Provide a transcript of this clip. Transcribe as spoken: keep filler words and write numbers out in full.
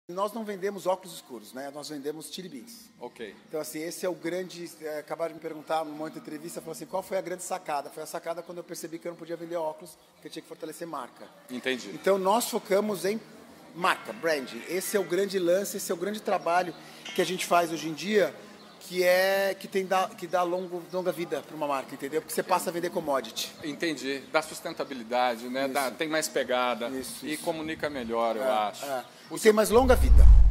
Nós não vendemos óculos escuros, né? Nós vendemos chili beans. Ok. Então, assim, esse é o grande... É, acabaram de me perguntar numa outra entrevista, falou assim, qual foi a grande sacada? Foi a sacada quando eu percebi que eu não podia vender óculos, que eu tinha que fortalecer marca. Entendi. Então, nós focamos em marca, brand. Esse é o grande lance, esse é o grande trabalho que a gente faz hoje em dia, que é que tem da, que dá longo, longa vida para uma marca, entendeu? Porque você passa a vender commodity. Entendi. Dá sustentabilidade, né? Dá, tem mais pegada Isso, e isso. comunica melhor, eu É, acho. é. O E seu... tem mais longa vida.